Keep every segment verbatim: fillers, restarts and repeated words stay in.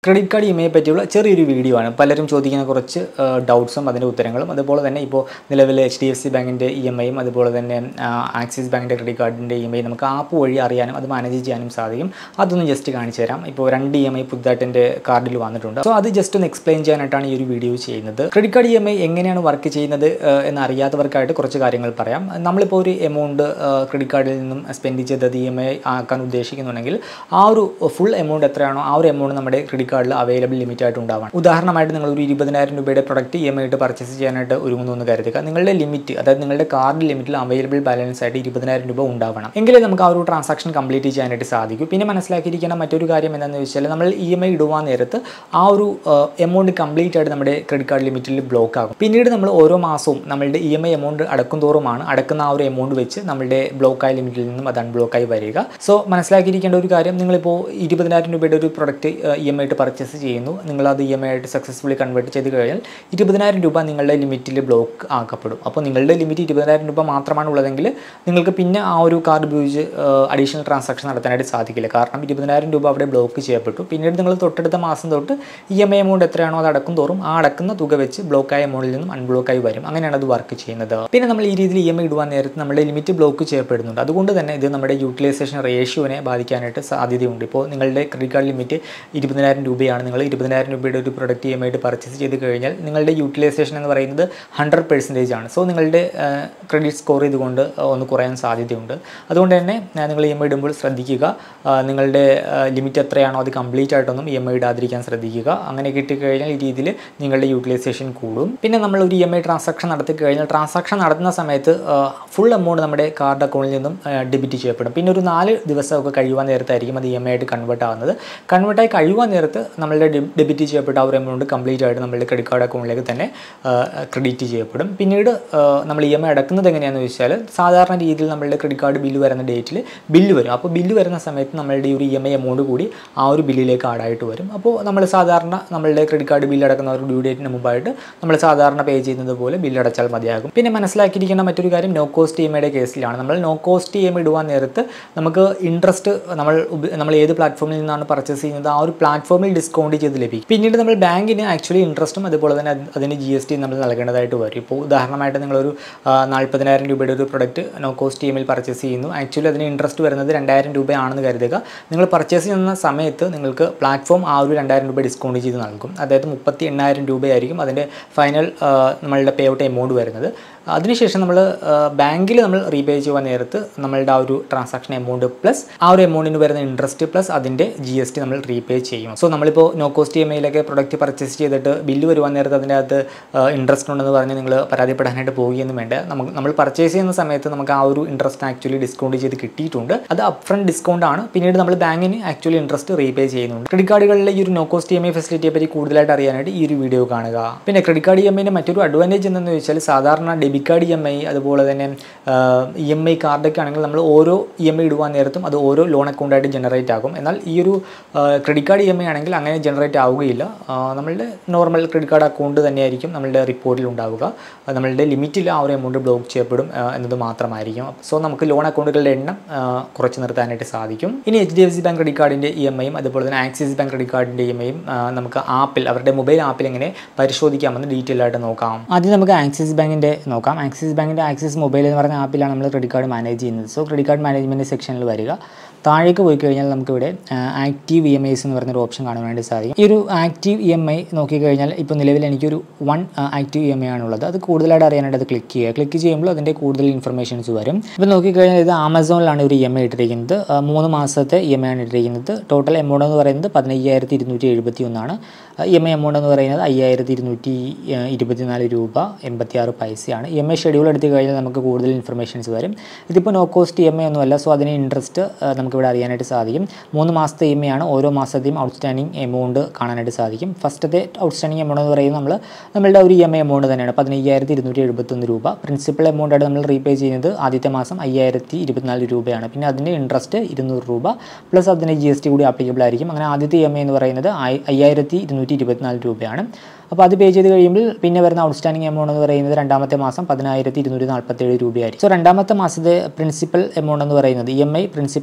Credit card E M ഐയെ പറ്റിയുള്ള ചെറിയൊരു വീഡിയോ ആണ്. പലരും ചോദിക്കുന്ന കുറച്ച് ഡൗട്ട്സും അതിൻ്റെ ഉത്തരങ്ങളും, അതുപോലെ തന്നെ ഇപ്പോൾ നിലവിൽ എച്ച് ഡി എഫ് സി ബാങ്കിൻ്റെ ഇ എം ഐയും അതുപോലെ തന്നെ ആക്സിസ് ബാങ്കിൻ്റെ ക്രെഡിറ്റ് കാർഡിൻ്റെ ഇ എം ഐ നമുക്ക് ആപ്പ് വഴി അറിയാനും അത് മാനേജ് ചെയ്യാനും സാധിക്കും. അതൊന്ന് ജസ്റ്റ് കാണിച്ചു തരാം. ഇപ്പോൾ രണ്ട് ഇ എം ഐ പുതുതായിട്ട് എൻ്റെ കാർഡിൽ വന്നിട്ടുണ്ട്. സോ അത് ജസ്റ്റ് ഒന്ന് എക്സ്പ്ലെയിൻ ചെയ്യാനായിട്ടാണ് ഈ ഒരു വീഡിയോ ചെയ്യുന്നത്. Credit card E M I എങ്ങനെയാണ് വർക്ക് ചെയ്യുന്നത് എന്ന് അറിയാത്തവർക്കായിട്ട് കുറച്ച് കാര്യങ്ങൾ പറയാം. നമ്മളിപ്പോൾ ഒരു എമൗണ്ട് ക്രെഡിറ്റ് കാർഡിൽ നിന്നും സ്പെൻഡ് ചെയ്തത് ഇ എം ഐ ആക്കാൻ ഉദ്ദേശിക്കുന്നുണ്ടെങ്കിൽ ആ ഒരു ഫുൾ എമൗണ്ട് എത്രയാണോ ആ ഒരു എമൗണ്ട് നമ്മുടെ ക്രെഡിറ്റ് കാർഡിൽ അവൈലബിൾ ലിമിറ്റ് ആയിട്ട് ഉണ്ടാവണം. ഉദാഹരണമായിട്ട് നിങ്ങൾ ഒരു ഇരുപതിനായിരം രൂപയുടെ പ്രൊഡക്റ്റ് ഇ എം ഐ ആയിട്ട് പർച്ചേസ് ചെയ്യാനായിട്ട് ഒരുങ്ങുന്നു എന്ന് കരുതുക. നിങ്ങളുടെ ലിമിറ്റ്, അതായത് നിങ്ങളുടെ കാർഡ് ലിമിറ്റിൽ അവൈലബിൾ ബാലൻസ് ആയിട്ട് ഇരുപതിനായിരം രൂപ ഉണ്ടാവണം. എങ്കിലേ നമുക്ക് ആ ഒരു ട്രാൻസാക്ഷൻ കംപ്ലീറ്റ് ചെയ്യാനായിട്ട് സാധിക്കും. പിന്നെ മനസ്സിലാക്കിയിരിക്കുന്ന മറ്റൊരു കാര്യം എന്താണെന്ന് വെച്ചാൽ, നമ്മൾ ഇ എം ഐ ഇടുവാൻ നേരത്ത് ആ ഒരു എമൗണ്ട് കംപ്ലീറ്റ് ആയിട്ട് നമ്മുടെ ക്രെഡിറ്റ് കാർഡ് ലിമിറ്റിൽ ബ്ലോക്ക് ആകും. പിന്നീട് നമ്മൾ ഓരോ മാസവും നമ്മളുടെ ഇ എം ഐ എമൗണ്ട് അടക്കും തോറുമാണ് അടക്കുന്ന ആ ഒരു എമൗണ്ട് വെച്ച് നമ്മുടെ ബ്ലോക്കായ ലിമിറ്റിൽ നിന്നും അത് അൺബ്ലോക്കായി വരിക. സോ മനസ്സിലാക്കിയിരിക്കേണ്ട ഒരു കാര്യം, നിങ്ങളിപ്പോൾ ഇരുപതിനായിരം രൂപയുടെ ഒരു പ്രൊഡക്റ്റ് ഇ എം ഐ ആയിട്ട് പർച്ചേസ് ചെയ്യുന്നു. നിങ്ങളത് ഇ എം ഐ ആയിട്ട് സക്സസ്ഫുള്ളി കൺവേർട്ട് ചെയ്ത് കഴിഞ്ഞാൽ ഇരുപതിനായിരം രൂപ നിങ്ങളുടെ ലിമിറ്റിൽ ബ്ലോക്ക് ആക്കപ്പെടും. അപ്പോൾ നിങ്ങളുടെ ലിമിറ്റ് ഇരുപതിനായിരം രൂപ മാത്രമാണ് ഉള്ളതെങ്കിൽ നിങ്ങൾക്ക് പിന്നെ ആ ഒരു കാർഡ് ഉപയോഗിച്ച് അഡീഷണൽ ട്രാൻസാക്ഷൻ നടത്താനായിട്ട് സാധിക്കില്ല. കാരണം ഇരുപതിനായിരം രൂപ അവിടെ ബ്ലോക്ക് ചെയ്യപ്പെട്ടു. പിന്നീട് നിങ്ങൾ തൊട്ടടുത്ത മാസം തൊട്ട് ഇ എം ഐ എമൗണ്ട് എത്രയാണോ അത് അടക്കും തോറും ആ അടക്കുന്ന തുക വെച്ച് ബ്ലോക്കായ എമൗണ്ടിൽ നിന്നും അൺബ്ലോക്കായി വരും. അങ്ങനെയാണ് അത് വർക്ക് ചെയ്യുന്നത്. പിന്നെ നമ്മൾ ഈ രീതിയിൽ ഇ എം ഐ ഇടുവാൻ നേരത്ത് നമ്മുടെ ലിമിറ്റ് ബ്ലോക്ക് ചെയ്യപ്പെടുന്നുണ്ട്. അതുകൊണ്ട് തന്നെ ഇത് നമ്മുടെ യൂട്ടിലൈസേഷൻ റേഷ്യോനെ ബാധിക്കാനായിട്ട് സാധ്യതയുണ്ട്. ഇപ്പോൾ നിങ്ങളുടെ ക്രെഡിറ്റ് കാർഡ് ലിമിറ്റ് ഇരുപതിനായിരം രൂപയാണ്. നിങ്ങൾ ഇരുപതിനായിരം രൂപയുടെ ഒരു പ്രൊഡക്റ്റ് ഇ എം ഐ ആയിട്ട് പർച്ചേസ് ചെയ്ത് കഴിഞ്ഞാൽ നിങ്ങളുടെ യൂട്ടിലൈസേഷൻ എന്ന് പറയുന്നത് ഹൺഡ്രഡ് പെർസെൻറ്റേജ് ആണ്. സോ നിങ്ങളുടെ ക്രെഡിറ്റ് സ്കോർ ഇതുകൊണ്ട് ഒന്ന് കുറയാൻ സാധ്യതയുണ്ട്. അതുകൊണ്ട് തന്നെ നിങ്ങൾ ഇ എം ഐ ഇടുമ്പോൾ ശ്രദ്ധിക്കുക, നിങ്ങളുടെ ലിമിറ്റ് എത്രയാണോ അത് കംപ്ലീറ്റ് ആയിട്ടൊന്നും ഇ എം ഐ ഇടാതിരിക്കാൻ ശ്രദ്ധിക്കുക. അങ്ങനെ കിട്ടിക്കഴിഞ്ഞാൽ ഈ രീതിയിൽ നിങ്ങളുടെ യൂട്ടിലൈസേഷൻ കൂടും. പിന്നെ നമ്മൾ ഒരു ഇ എം ഐ ട്രാൻസാക്ഷൻ നടത്തി കഴിഞ്ഞാൽ ട്രാൻസാക്ഷൻ നടത്തുന്ന സമയത്ത് ഫുൾ എമൗണ്ട് നമ്മുടെ കാർഡ് അക്കൗണ്ടിൽ നിന്നും ഡെബിറ്റ് ചെയ്യപ്പെടും. പിന്നെ ഒരു നാല് ദിവസമൊക്കെ കഴിയുവാൻ നേരത്തായിരിക്കും അത് ഇ എം ഐ ആയിട്ട് കൺവേർട്ട് ആകുന്നത്. കൺവേർട്ടായി കഴിയുവാൻ നേരത്ത് നമ്മളുടെ ഡെബിറ്റ് ചെയ്യപ്പെട്ട ആ ഒരു എമൗണ്ട് കംപ്ലീറ്റ് ആയിട്ട് നമ്മളുടെ ക്രെഡിറ്റ് കാർഡ് അക്കൗണ്ടിലേക്ക് തന്നെ ക്രെഡിറ്റ് ചെയ്യപ്പെടും. പിന്നീട് നമ്മൾ ഇ എം ഐ അടക്കുന്നത് എങ്ങനെയാണെന്ന് വെച്ചാൽ, സാധാരണ രീതിയിൽ നമ്മളുടെ ക്രെഡിറ്റ് കാർഡ് ബില്ല് വരുന്ന ഡേറ്റിൽ ബില്ല് വരും. അപ്പോൾ ബില്ല് വരുന്ന സമയത്ത് നമ്മളുടെ ഒരു ഇ എം ഐ എമൗണ്ട് കൂടി ആ ഒരു ബില്ലിലേക്ക് ആഡായിട്ട് വരും. അപ്പോൾ നമ്മൾ സാധാരണ നമ്മളുടെ ക്രെഡിറ്റ് കാർഡ് ബില്ല് അടക്കുന്ന ഒരു ഡ്യൂ ഡേറ്റിന് മുമ്പായിട്ട് നമ്മൾ സാധാരണ പേ ചെയ്യുന്നത് പോലെ ബില്ല് അടച്ചാൽ മതിയാകും. പിന്നെ മനസ്സിലാക്കിയിരിക്കുന്ന മറ്റൊരു കാര്യം, നോ കോസ്റ്റ് ഇ എം ഐയുടെ കേസിലാണ്. നമ്മൾ no cost E M I ഇടുവാൻ നേരത്ത് നമുക്ക് ഇൻട്രസ്റ്റ് നമ്മൾ നമ്മൾ ഏത് പ്ലാറ്റ്ഫോമിൽ നിന്നാണ് പർച്ചേസ് ചെയ്യുന്നത് ആ ഒരു പ്ലാറ്റ്ഫോമിൽ ഡിസ്കൗണ്ട് ചെയ്ത് ലഭിക്കും. പിന്നീട് നമ്മൾ ബാങ്കിന് ആക്ച്വലി ഇൻട്രസ്റ്റും അതുപോലെ തന്നെ അതിന് ജി എസ് ടി നമ്മൾ നൽകേണ്ടതായിട്ട് വരും. ഇപ്പോൾ ഉദാഹരണമായിട്ട് നിങ്ങളൊരു നാൽപ്പതിനായിരം രൂപയുടെ ഒരു product no cost E M ഐയിൽ പർച്ചേസ് ചെയ്യുന്നു. ആക്ച്വലി അതിന് ഇൻട്രസ്റ്റ് വരുന്നത് രണ്ടായിരം രൂപയാണെന്ന് കരുതുക. നിങ്ങൾ പർച്ചേസ് ചെയ്യുന്ന സമയത്ത് നിങ്ങൾക്ക് പ്ലാറ്റ്ഫോം ആ ഒരു രണ്ടായിരം രൂപ ഡിസ്കൗണ്ട് ചെയ്ത് നൽകും. അതായത് മുപ്പത്തി എണ്ണായിരം രൂപയായിരിക്കും അതിൻ്റെ ഫൈനൽ നമ്മളുടെ പേ ഔട്ട് എമൗണ്ട് വരുന്നത്. അതിനുശേഷം നമ്മൾ ബാങ്കിൽ നമ്മൾ റീപേ ചെയ്യുവാൻ നേരത്ത് നമ്മളുടെ ആ ഒരു ട്രാൻസാക്ഷൻ എമൗണ്ട് പ്ലസ് ആ ഒരു എമൗണ്ടിന് വരുന്ന ഇൻട്രസ്റ്റ് പ്ലസ് അതിൻ്റെ ജി എസ് ടി നമ്മൾ റീപേ ചെയ്യും. സോ നമ്മളിപ്പോൾ നോ കോസ്റ്റ് ഇ എം ഐയിലൊക്കെ പ്രൊഡക്റ്റ് പർച്ചേസ് ചെയ്തിട്ട് ബില്ല് വരുവാൻ നേരത്ത് അതിൻ്റെ അകത്ത് ഇൻട്രസ്റ്റ് ഉണ്ടെന്ന് പറഞ്ഞ് നിങ്ങൾ പരാതിപ്പെടാനായിട്ട് പോവുകയൊന്നും വേണ്ട. നമുക്ക് നമ്മൾ പർച്ചേസ് ചെയ്യുന്ന സമയത്ത് നമുക്ക് ആ ഒരു ഇൻട്രസ്റ്റ് ആക്ച്വലി ഡിസ്കൗണ്ട് ചെയ്ത് കിട്ടിയിട്ടുണ്ട്. അത് അപ് ഫ്രണ്ട് ഡിസ്കൗണ്ട് ആണ്. പിന്നീട് നമ്മൾ ബാങ്കിന് ആക്ച്വലി ഇൻട്രസ്റ്റ് റീപേ ചെയ്യുന്നുണ്ട്. ക്രെഡിറ്റ് കാർഡുകളിലെ ഈ ഒരു no cost E M I ഫെസിലിറ്റിയെ പറ്റി കൂടുതലായിട്ട് അറിയാനായിട്ട് ഈ ഒരു വീഡിയോ കാണുക. പിന്നെ ക്രെഡിറ്റ് കാർഡ് ഇ എം ഐൻ്റെ മറ്റൊരു അഡ്വാൻറ്റേജ് എന്തെന്ന് വെച്ചാൽ, സാധാരണ debit card E M I അതുപോലെ തന്നെ ഇ എം ഐ കാർഡൊക്കെ ആണെങ്കിൽ നമ്മൾ ഓരോ ഇ എം ഐ ഇടുവാൻ നേരത്തും അത് ഓരോ ലോൺ അക്കൗണ്ടായിട്ട് ജനറേറ്റ് ആകും. എന്നാൽ ഈ ഒരു credit card E M I ആണെങ്കിൽ അങ്ങനെ ജനറേറ്റ് ആവുകയില്ല. നമ്മളുടെ നോർമൽ ക്രെഡിറ്റ് കാർഡ് അക്കൗണ്ട് തന്നെയായിരിക്കും നമ്മളുടെ റിപ്പോർട്ടിൽ ഉണ്ടാവുക. നമ്മളുടെ ലിമിറ്റിൽ ആ ഒരു എമൗണ്ട് ബ്ലോക്ക് ചെയ്യപ്പെടും എന്നത് മാത്രമായിരിക്കും. സോ നമുക്ക് ലോൺ അക്കൗണ്ടുകളുടെ എണ്ണം കുറച്ച് നിർത്താനായിട്ട് സാധിക്കും. ഇനി H D F C bank credit കാർഡിൻ്റെ ഇ എം ഐയും അതുപോലെ തന്നെ ആക്സിസ് ബാങ്ക് ക്രെഡിറ്റ് കാർഡിൻ്റെ ഇ എം ഐയും നമുക്ക് ആപ്പിൽ അവരുടെ മൊബൈൽ ആപ്പിൽ എങ്ങനെ പരിശോധിക്കാമെന്ന് ഡീറ്റെയിൽ ആയിട്ട് നോക്കാം. ആദ്യം നമുക്ക് ആക്സിസ് ബാങ്കിൻ്റെ നോക്കാം. ആക്സിസ് ബാങ്കിൻ്റെ ആക്സിസ് മൊബൈൽ എന്ന് പറഞ്ഞ ആപ്പിലാണ് നമ്മൾ ക്രെഡിറ്റ് കാർഡ് മാനേജ് ചെയ്യുന്നത്. സോ ക്രെഡിറ്റ് കാർഡ് മാനേജ്മെൻറ്റ് സെക്ഷനിൽ വരിക. താഴേക്ക് പോയി കഴിഞ്ഞാൽ നമുക്കിവിടെ ആക്റ്റീവ് ഇ എം ഐസ് എന്ന് പറഞ്ഞൊരു ഓപ്ഷൻ കാണാൻ വേണ്ടി സാധിക്കും. ഈ ഒരു ആക്റ്റീവ് ഇ എം ഐ നോക്കിക്കഴിഞ്ഞാൽ ഇപ്പോൾ നിലവിൽ എനിക്കൊരു one active E M I ആണുള്ളത്. അത് കൂടുതലായിട്ട് അറിയാനായിട്ട് അത് ക്ലിക്ക് ചെയ്യുക. ക്ലിക്ക് ചെയ്യുമ്പോൾ അതിൻ്റെ കൂടുതൽ ഇൻഫർമേഷൻസ് വരും. ഇപ്പോൾ നോക്കിക്കഴിഞ്ഞാൽ ഇത് ആമസോണിലാണ് ഒരു ഇ എം ഐ ഇട്ടിരിക്കുന്നത്. മൂന്ന് മാസത്തെ ഇ എം ഐ ആണ് ഇട്ടിരിക്കുന്നത്. ടോട്ടൽ എമൗണ്ട് എന്ന് പറയുന്നത് പതിനയ്യായിരത്തി ഇരുന്നൂറ്റി എഴുപത്തി ഒന്നാണ്. ഇ എം ഐ എമൗണ്ട് എന്ന് പറയുന്നത് അയ്യായിരത്തി ഇരുന്നൂറ്റി ഇരുപത്തിനാല് രൂപ എൺപത്തി ആറ് പൈസയാണ്. ഇ എം ഐ ഷെഡ്യൂൾ എടുത്തു കഴിഞ്ഞാൽ നമുക്ക് കൂടുതൽ ഇൻഫർമേഷൻസ് വരും. ഇതിപ്പോൾ no cost E M I ഒന്നുമല്ല. സോ അതിന് ഇൻട്രസ്റ്റ് നമുക്കിവിടെ അറിയാനായിട്ട് സാധിക്കും. മൂന്ന് മാസത്തെ ഇ എം ഐ ആണ്. ഓരോ മാസത്തെയും ഔട്ട്സ്റ്റാൻഡിങ് എമൗണ്ട് കാണാനായിട്ട് സാധിക്കും. ഫസ്റ്റത്തെ ഔട്ട്സ്റ്റാൻഡിങ് എമൗണ്ട് എന്ന് പറയുന്നത് നമ്മൾ നമ്മളുടെ ഒരു ഇ എം ഐ എമൗണ്ട് തന്നെയാണ്, പതിനയ്യായിരത്തി ഇരുന്നൂറ്റി എഴുപത്തൊന്ന് രൂപ. പ്രിൻസിപ്പൽ എമൗണ്ട് ആയിട്ട് നമ്മൾ റീപേ ചെയ്യുന്നത് ആദ്യത്തെ മാസം അയ്യായിരത്തി ഇരുപത്തിനാല് രൂപയാണ്. പിന്നെ അതിൻ്റെ ഇൻട്രസ്റ്റ് ഇരുന്നൂറ് രൂപ പ്ലസ് അതിൻ്റെ ജി എസ് ടി കൂടി ആപ്ലിക്കബിൾ ആയിരിക്കും. അങ്ങനെ ആദ്യത്തെ ഇ എം ഐ എന്ന് പറയുന്നത് അയ്യായിരത്തി ഇരുന്നൂറ്റി ഇരുപത്തിനാല് രൂപയാണ്. അപ്പോൾ അത് പേ ചെയ്ത് കഴിയുമ്പോൾ പിന്നെ വരുന്ന ഔട്ട്സ്റ്റാൻഡിങ് എമൗണ്ട് എന്ന് പറയുന്നത് രണ്ടാമത്തെ മാസം പതിനായിരത്തി ഇരുന്നൂറ്റി നാൽപ്പത്തേഴ് രൂപയായിരിക്കും. സോ രണ്ടാമത്തെ മാസത്തെ പ്രിൻസിപ്പൽ എമൗണ്ട് എന്ന് പറയുന്നത് E M I principal amount എന്ന്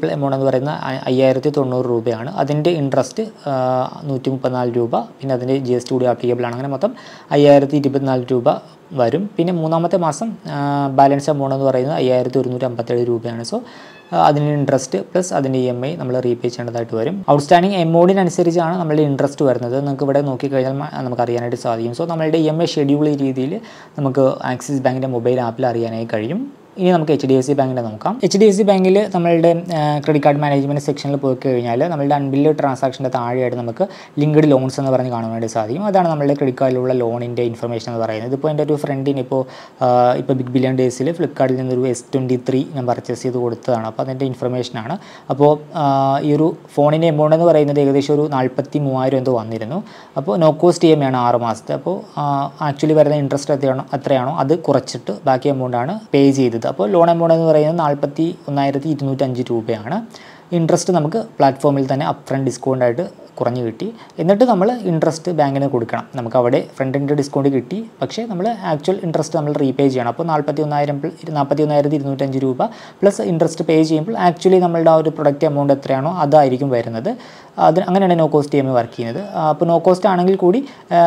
എന്ന് പറയുന്നത് അയ്യായിരത്തി തൊണ്ണൂറ് രൂപയാണ്. അതിൻ്റെ ഇൻട്രസ്റ്റ് നൂറ്റി മുപ്പത്തിനാല് രൂപ, പിന്നെ അതിൻ്റെ ജി എസ് ടി കൂടി ആപ്ലിക്കബിൾ ആണ്. അങ്ങനെ മൊത്തം അയ്യായിരത്തി ഇരുപത്തിനാല് രൂപ വരും. പിന്നെ മൂന്നാമത്തെ മാസം ബാലൻസ് എമൗണ്ട് എന്ന് പറയുന്നത് അയ്യായിരത്തി ഒരുന്നൂറ്റി അമ്പത്തേഴ് രൂപയാണ്. സോ അതിൻ്റെ ഇൻട്രസ്റ്റ് പ്ലസ് അതിൻ്റെ ഇ എം ഐ നമ്മൾ റീപേ ചെയ്യേണ്ടതായിട്ട് വരും. ഔട്ട്സ്റ്റാൻഡിങ് എമൗണ്ടിനനുസരിച്ചാണ് നമ്മളുടെ ഇൻട്രസ്റ്റ് വരുന്നത്. നമുക്ക് ഇവിടെ നോക്കിക്കഴിഞ്ഞാൽ നമുക്ക് അറിയാനായിട്ട് സാധിക്കും. സോ നമ്മളുടെ ഇ എം ഐ ഷെഡ്യൂൾ ഈ രീതിയിൽ നമുക്ക് ആക്സിസ് ബാങ്കിൻ്റെ മൊബൈൽ ആപ്പിൽ അറിയാനായി കഴിയും. ഇനി നമുക്ക് എച്ച് ഡി എഫ് സി ബാങ്കിൻ്റെ നോക്കാം. എച്ച് ഡി എഫ് സി ബാങ്കിൽ നമ്മളുടെ ക്രെഡിറ്റ് കാർഡ് മാനേജ്മെൻറ്റ് സെക്ഷനിൽ പോയി കഴിഞ്ഞാൽ നമ്മളുടെ അൺബിൽഡ് ട്രാൻസാക്ഷൻ്റെ താഴെയായിട്ട് നമുക്ക് ലിങ്ക്ഡ് ലോൺസ് എന്ന് പറഞ്ഞ് കാണാൻ വേണ്ടി സാധിക്കും. അതാണ് നമ്മളുടെ ക്രെഡിറ്റ് കാർഡിലുള്ള ലോണിൻ്റെ ഇൻഫർമേഷൻ എന്ന് പറയുന്നത്. ഇതിപ്പോൾ എൻ്റെ ഒരു ഫ്രണ്ടിന് ഇപ്പോൾ ഇപ്പോൾ ബിഗ് ബില്യൺ ഡേയ്സിൽ ഫ്ലിപ്കാർട്ടിൽ നിന്നൊരു എസ് ട്വൻറ്റി ത്രീ ഞാൻ പർച്ചേസ് ചെയ്ത് കൊടുത്തതാണ്. അപ്പോൾ അതിൻ്റെ ഇൻഫർമേഷനാണ്. അപ്പോൾ ഈ ഒരു ഫോണിൻ്റെ എമൗണ്ട് എന്ന് പറയുന്നത് ഏകദേശം ഒരു നാൽപ്പത്തി മൂവായിരം എന്തോ വന്നിരുന്നു. അപ്പോൾ നോ കോസ്റ്റ് ഇ എം ആണ് ആറ് മാസത്തെ. അപ്പോൾ ആക്ച്വലി വരുന്ന ഇൻട്രസ്റ്റ് എത്രയാണോ എത്രയാണോ അത് കുറച്ചിട്ട് ബാക്കി എമൗണ്ടാണ് പേ ചെയ്തത്. അപ്പോൾ ലോൺ എമൗണ്ട് എന്ന് പറയുന്നത് നാൽപ്പത്തി ഒന്നായിരത്തി ഇരുന്നൂറ്റഞ്ച് രൂപയാണ്. ഇൻട്രസ്റ്റ് നമുക്ക് പ്ലാറ്റ്ഫോമിൽ തന്നെ അപ്പ് ഫ്രണ്ട് ഡിസ്കൗണ്ടായിട്ട് കുറഞ്ഞ് കിട്ടി. എന്നിട്ട് നമ്മൾ ഇൻട്രസ്റ്റ് ബാങ്കിന് കൊടുക്കണം. നമുക്ക് അവിടെ ഫ്രണ്ട് എൻഡ് ഡിസ്കൗണ്ട് കിട്ടി, പക്ഷേ നമ്മൾ ആക്ച്വൽ ഇൻട്രസ്റ്റ് നമ്മൾ റീപേ ചെയ്യണം. അപ്പോൾ നാൽപ്പത്തി ഒന്നായിരം നാൽപ്പത്തി ഒന്നായിരത്തി ഇരുന്നൂറ്റഞ്ച് രൂപ പ്ലസ് ഇൻട്രസ്റ്റ് പേ ചെയ്യുമ്പോൾ ആക്ച്വലി നമ്മളുടെ ആ ഒരു പ്രൊഡക്റ്റ് എമൗണ്ട് എത്രയാണോ അതായിരിക്കും വരുന്നത്. അത് അങ്ങനെയാണ് no cost E M I work ചെയ്യുന്നത്. അപ്പോൾ നോ കോസ്റ്റ് ആണെങ്കിൽ കൂടി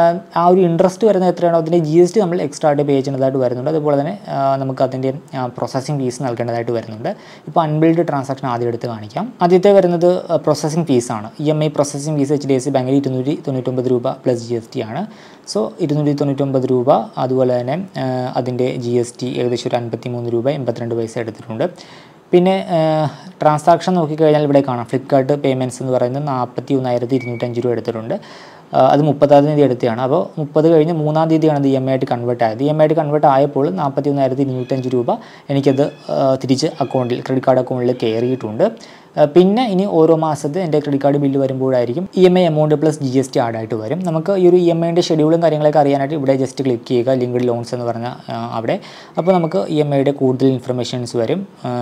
ആ ഒരു ഇൻട്രസ്റ്റ് വരുന്നത് എത്രയാണോ അതിൻ്റെ ജി എസ് ടി നമ്മൾ എക്സ്ട്രാ ആയിട്ട് പേ ചെയ്യുന്നതായിട്ട് വരുന്നുണ്ട്. അതുപോലെ തന്നെ നമുക്ക് അതിൻ്റെ പ്രോസസ്സിംഗ് ഫീസ് നൽകേണ്ടതായിട്ട് വരുന്നുണ്ട്. ഇപ്പോൾ അൺബിൽഡ് ട്രാൻസാക്ഷൻ ആദ്യം എടുത്ത് കാണിക്കാം. ആദ്യത്തെ വരുന്നത് പ്രോസസ്സിംഗ് ഫീസാണ്. E M I processing fees H D F C ബാങ്കിൽ ഇരുന്നൂറ്റി തൊണ്ണൂറ്റൊമ്പത് രൂപ പ്ലസ് ജി എസ് ടി ആണ്. സോ ഇരുന്നൂറ്റി തൊണ്ണൂറ്റൊമ്പത് രൂപ, അതുപോലെ തന്നെ അതിൻ്റെ ജി എസ് ടി ഏകദേശം ഒരു അൻപത്തി മൂന്ന് രൂപ എൺപത്തിരണ്ട് പൈസ എടുത്തിട്ടുണ്ട്. പിന്നെ ട്രാൻസാക്ഷൻ നോക്കിക്കഴിഞ്ഞാൽ ഇവിടെ കാണാം ഫ്ലിപ്കാർട്ട് പേയ്മെൻറ്റ്സ് എന്ന് പറയുന്നത് നാൽപ്പത്തി ഒന്നായിരത്തി ഇരുന്നൂറ്റഞ്ച് രൂപ എടുത്തിട്ടുണ്ട്. അത് മുപ്പതാം തീയതി എടുത്തതാണ്. അപ്പോൾ മുപ്പത് കഴിഞ്ഞ് മൂന്നാം തീയതിയാണ് ഇത് ഇ എം ഐ ആയിട്ട് കൺവേർട്ട് ആയത്. ഇ എം ഐ ആയിട്ട് കൺവേർട്ട് ആയപ്പോൾ നാൽപ്പത്തി ഒന്നായിരത്തി ഇരുന്നൂറ്റഞ്ച് രൂപ എനിക്കത് തിരിച്ച് അക്കൗണ്ടിൽ ക്രെഡിറ്റ് കാർഡ് അക്കൗണ്ടിൽ കയറിയിട്ടുണ്ട്. പിന്നെ ഇനി ഓരോ മാസത്തെ എൻ്റെ ക്രെഡിറ്റ് കാർഡ് ബില്ല് വരുമ്പോഴായിരിക്കും E M I amount plus G S T ആഡായിട്ട് വരും. നമുക്ക് ഈ ഒരു ഇ എം ഐൻ്റെ ഷെഡ്യൂളും കാര്യങ്ങളൊക്കെ അറിയാനായിട്ട് ഇവിടെ ജസ്റ്റ് ക്ലിക്ക് ചെയ്യുക, ലിങ്ക്ഡ് ലോൺസ് എന്ന് പറഞ്ഞ അവിടെ. അപ്പോൾ നമുക്ക് ഇ എം ഐയുടെ കൂടുതൽ ഇൻഫർമേഷൻസ് വരും.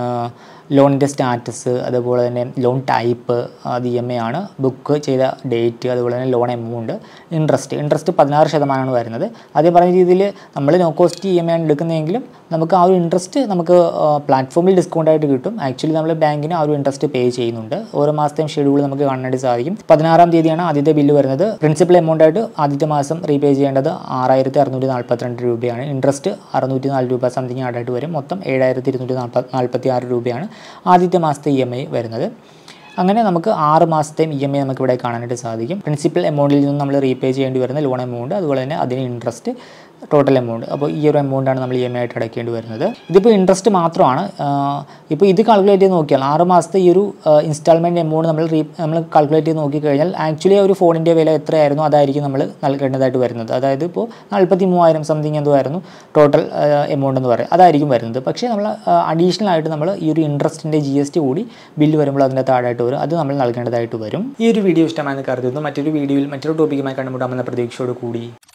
ലോണിൻ്റെ സ്റ്റാറ്റസ്, അതുപോലെ തന്നെ ലോൺ ടൈപ്പ്, അത് ഇ എം ഐ ആണ്, ബുക്ക് ചെയ്ത ഡേറ്റ്, അതുപോലെ തന്നെ ലോൺ എമൗണ്ട്, ഇൻട്രസ്റ്റ് ഇൻട്രസ്റ്റ് പതിനാറ് ശതമാനമാണ് വരുന്നത്. ആദ്യം പറഞ്ഞ രീതിയിൽ നമ്മൾ no cost E M I ആണ് എടുക്കുന്നതെങ്കിലും നമുക്ക് ആ ഒരു ഇൻട്രസ്റ്റ് നമുക്ക് പ്ലാറ്റ്ഫോമിൽ ഡിസ്കൗണ്ട് ആയിട്ട് കിട്ടും. ആക്ച്വലി നമ്മൾ ബാങ്കിന് ആ ഒരു ഇൻട്രസ്റ്റ് പേ ചെയ്യുന്നുണ്ട്. ഓരോ മാസത്തെയും ഷെഡ്യൂൾ നമുക്ക് കാണാനായിട്ട് സാധിക്കും. പതിനാറാം തീയതിയാണ് ആദ്യത്തെ ബില്ല് വരുന്നത്. പ്രിൻസിപ്പൽ എമൗണ്ട് ആയിട്ട് ആദ്യത്തെ മാസം റീപേ ചെയ്യേണ്ടത് ആറായിരത്തി അറുന്നൂറ്റി നാൽപ്പത്തിരണ്ട് രൂപയാണ്. ഇൻട്രസ്റ്റ് അറുന്നൂറ്റി നാല് രൂപ സംതിങ് ആഡായിട്ട് വരും. മൊത്തം ഏഴായിരത്തി ഇരുന്നൂറ്റി നാൽപ്പത്തി നാൽപ്പത്തി ആറ് രൂപയാണ് ആദ്യത്തെ മാസത്തെ ഇ എം ഐ വരുന്നത്. അങ്ങനെ നമുക്ക് ആറ് മാസത്തെയും ഇ എം ഐ നമുക്ക് ഇവിടെ കാണാനായിട്ട് സാധിക്കും. പ്രിൻസിപ്പൽ എമൗണ്ടിൽ നിന്ന് നമ്മൾ റീപേ ചെയ്യേണ്ടി വരുന്ന ലോൺ എമൗണ്ട്, അതുപോലെ തന്നെ അതിന് ഇൻട്രസ്റ്റ്, ടോട്ടൽ എമൗണ്ട്. അപ്പോൾ ഈ ഒരു എമൗണ്ടാണ് നമ്മൾ ഇ എം ഐ ആയിട്ട് അടയ്ക്കേണ്ടി വരുന്നത്. ഇതിപ്പോൾ ഇൻട്രസ്റ്റ് മാത്രമാണ്. ഇപ്പോൾ ഇത് കാൽക്കുലേറ്റ് ചെയ്ത് നോക്കിയാൽ ആറ് മാസത്തെ ഈ ഒരു ഇൻസ്റ്റാൾമെൻറ്റ് എമൗണ്ട് നമ്മൾ റീ നമ്മൾ കാൽക്കുലേറ്റ് ചെയ്ത് നോക്കിക്കഴിഞ്ഞാൽ ആക്ച്വലി ഒരു ഫോണിൻ്റെ വില എത്രയായിരുന്നു അതായിരിക്കും നമ്മൾ നൽകേണ്ടതായിട്ട് വരുന്നത്. അതായത് ഇപ്പോൾ നാൽപ്പത്തി മൂവായിരം സംതിങ് എന്തോ ആയിരുന്നു ടോട്ടൽ എമൗണ്ട് എന്ന് പറയുന്നത്, അതായിരിക്കും വരുന്നത്. പക്ഷേ നമ്മൾ അഡീഷണൽ ആയിട്ട് നമ്മൾ ഈ ഒരു ഇൻട്രസ്റ്റിൻ്റെ ജി എസ് ടി കൂടി ബില്ല് വരുമ്പോൾ അതിൻ്റെ താഴായിട്ട് വരും, അത് നമ്മൾ നൽകേണ്ടതായിട്ട് വരും. ഈ ഒരു വീഡിയോ ഇഷ്ടമായെന്ന് കരുതുന്നു. മറ്റൊരു വീഡിയോയിൽ മറ്റൊരു ടോപ്പിക്കുമായി കണ്ടുമുട്ടാമെന്ന പ്രതീക്ഷയോട് കൂടി